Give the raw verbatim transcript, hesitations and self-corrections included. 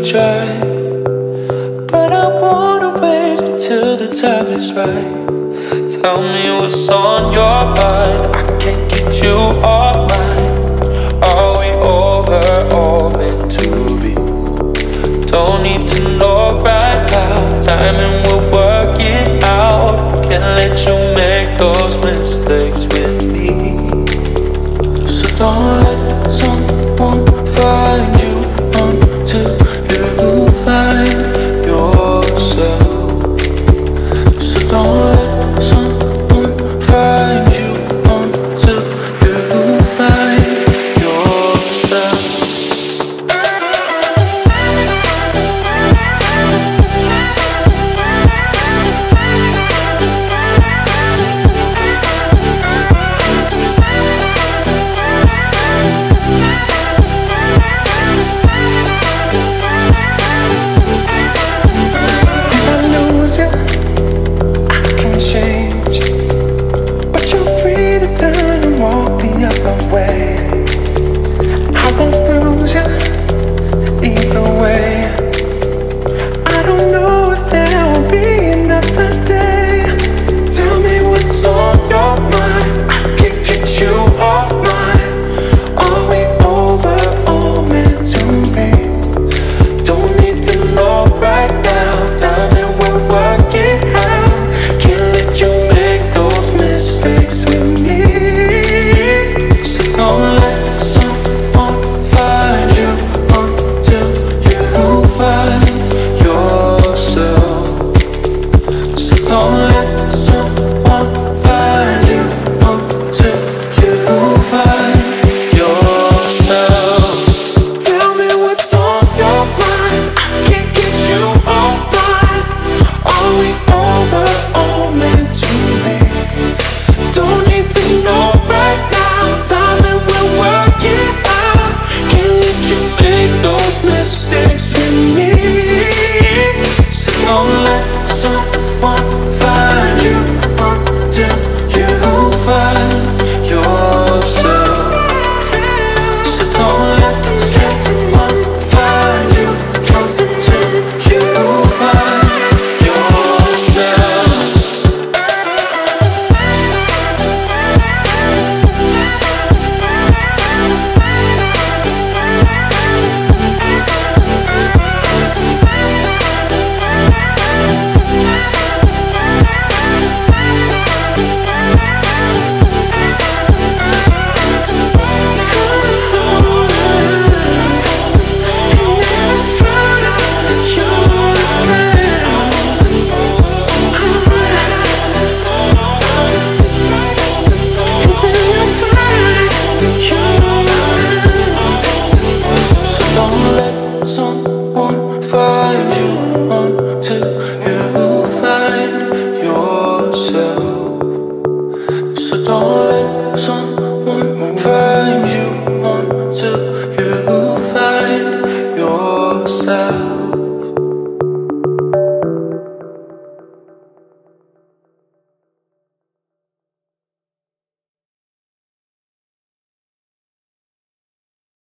try, but I wanna wait until the time is right. Tell me what's on your mind, I can't get you off mine. Are we over or meant to be? Don't need to know right now, timing will work it out. Can't let you make those mistakes with me. So don't